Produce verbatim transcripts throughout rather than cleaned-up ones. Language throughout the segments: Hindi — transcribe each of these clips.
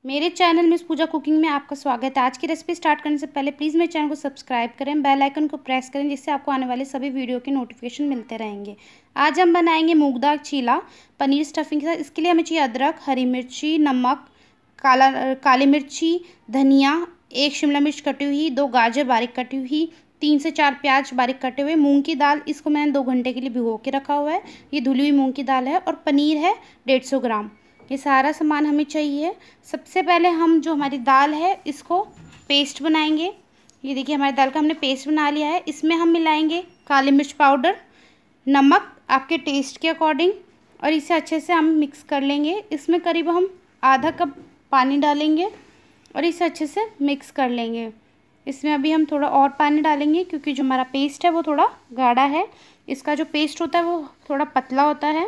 मेरे चैनल मिस पूजा कुकिंग में आपका स्वागत है। आज की रेसिपी स्टार्ट करने से पहले प्लीज़ मेरे चैनल को सब्सक्राइब करें, बेल आइकन को प्रेस करें, जिससे आपको आने वाले सभी वीडियो के नोटिफिकेशन मिलते रहेंगे। आज हम बनाएंगे मूंग दाल चीला पनीर स्टफिंग के साथ। इसके लिए हमें चाहिए अदरक, हरी मिर्ची, नमक, काला काली मिर्ची, धनिया, एक शिमला मिर्च कटी हुई, दो गाजर बारीक कटी हुई, तीन से चार प्याज बारीक कटे हुए, मूंग की दाल, इसको मैंने दो घंटे के लिए भिगो के रखा हुआ है, ये धुली हुई मूंग की दाल है, और पनीर है डेढ़ सौ ग्राम। ये सारा सामान हमें चाहिए। सबसे पहले हम जो हमारी दाल है इसको पेस्ट बनाएंगे। ये देखिए हमारी दाल का हमने पेस्ट बना लिया है। इसमें हम मिलाएंगे काली मिर्च पाउडर, नमक आपके टेस्ट के अकॉर्डिंग, और इसे अच्छे से हम मिक्स कर लेंगे। इसमें करीब हम आधा कप पानी डालेंगे और इसे अच्छे से मिक्स कर लेंगे। इसमें अभी हम थोड़ा और पानी डालेंगे क्योंकि जो हमारा पेस्ट है वो थोड़ा गाढ़ा है। इसका जो पेस्ट होता है वो थोड़ा पतला होता है,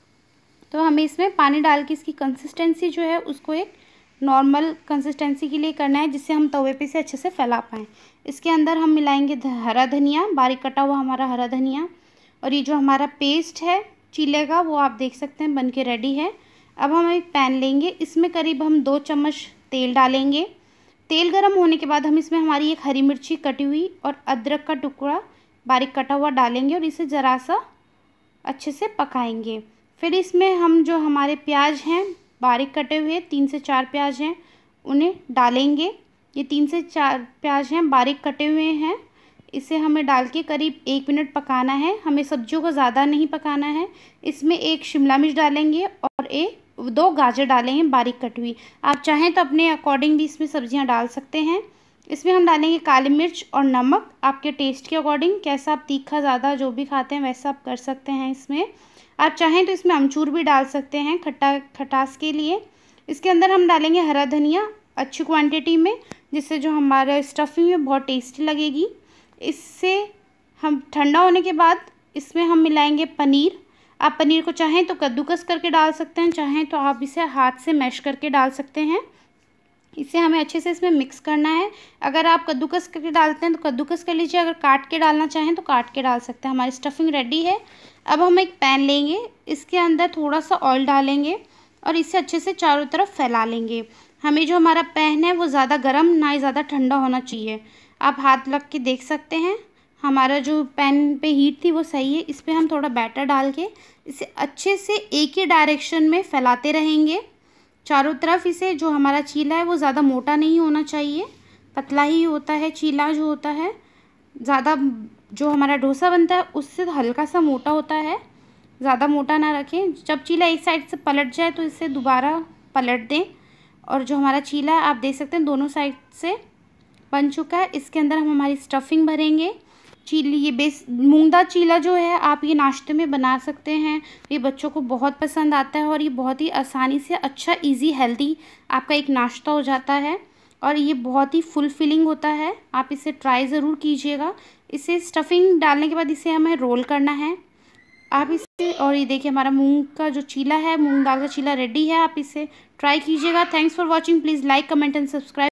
तो हमें इसमें पानी डाल के इसकी कंसिस्टेंसी जो है उसको एक नॉर्मल कंसिस्टेंसी के लिए करना है, जिससे हम तवे पे से अच्छे से फैला पाएँ। इसके अंदर हम मिलाएंगे हरा धनिया, बारीक कटा हुआ हमारा हरा धनिया, और ये जो हमारा पेस्ट है चीले का वो आप देख सकते हैं बन के रेडी है। अब हम एक पैन लेंगे, इसमें करीब हम दो चम्मच तेल डालेंगे। तेल गर्म होने के बाद हम इसमें हमारी एक हरी मिर्ची कटी हुई और अदरक का टुकड़ा बारीक कटा हुआ डालेंगे और इसे ज़रा सा अच्छे से पकाएंगे। फिर इसमें हम जो हमारे प्याज हैं बारीक कटे हुए, तीन से चार प्याज हैं, उन्हें डालेंगे। ये तीन से चार प्याज हैं बारीक कटे हुए हैं, इसे हमें डाल के करीब एक मिनट पकाना है। हमें सब्जियों को ज़्यादा नहीं पकाना है। इसमें एक शिमला मिर्च डालेंगे और एक दो गाजर डालेंगे बारीक कटी हुई। आप चाहें तो अपने अकॉर्डिंग भी इसमें सब्जियां डाल सकते हैं। इसमें हम डालेंगे काली मिर्च और नमक आपके टेस्ट के अकॉर्डिंग, कैसा आप तीखा ज़्यादा जो भी खाते हैं वैसा आप कर सकते हैं। इसमें आप चाहें तो इसमें अमचूर भी डाल सकते हैं खट्टा खटास के लिए। इसके अंदर हम डालेंगे हरा धनिया अच्छी क्वांटिटी में, जिससे जो हमारा स्टफिंग है बहुत टेस्टी लगेगी। इससे हम ठंडा होने के बाद इसमें हम मिलाएंगे पनीर। आप पनीर को चाहें तो कद्दूकस करके डाल सकते हैं, चाहें तो आप इसे हाथ से मैश करके डाल सकते हैं। इसे हमें अच्छे से इसमें मिक्स करना है। अगर आप कद्दूकस करके डालते हैं तो कद्दूकस कर लीजिए, अगर काट के डालना चाहें तो काट के डाल सकते हैं। हमारी स्टफिंग रेडी है। अब हम एक पैन लेंगे, इसके अंदर थोड़ा सा ऑयल डालेंगे और इसे अच्छे से चारों तरफ फैला लेंगे। हमें जो हमारा पैन है वो ज़्यादा गर्म ना ही ज़्यादा ठंडा होना चाहिए। आप हाथ लग के देख सकते हैं हमारा जो पैन पे हीट थी वो सही है। इस पर हम थोड़ा बैटर डाल के इसे अच्छे से एक ही डायरेक्शन में फैलाते रहेंगे चारों तरफ। इसे जो हमारा चीला है वो ज़्यादा मोटा नहीं होना चाहिए, पतला ही होता है चीला जो होता है। ज़्यादा जो हमारा डोसा बनता है उससे हल्का सा मोटा होता है, ज़्यादा मोटा ना रखें। जब चीला एक साइड से पलट जाए तो इसे दोबारा पलट दें। और जो हमारा चीला है आप देख सकते हैं दोनों साइड से बन चुका है। इसके अंदर हम हमारी स्टफिंग भरेंगे। चीली ये बेस मूंग दाल चीला जो है आप ये नाश्ते में बना सकते हैं, ये बच्चों को बहुत पसंद आता है और ये बहुत ही आसानी से अच्छा इजी हेल्दी आपका एक नाश्ता हो जाता है और ये बहुत ही फुल फिलिंग होता है। आप इसे ट्राई ज़रूर कीजिएगा। इसे स्टफिंग डालने के बाद इसे हमें रोल करना है आप इसे। और ये देखिए हमारा मूंग का जो चीला है, मूंग दाल का चीला रेडी है। आप इसे ट्राई कीजिएगा। Thanks for watching. Please like comment and subscribe.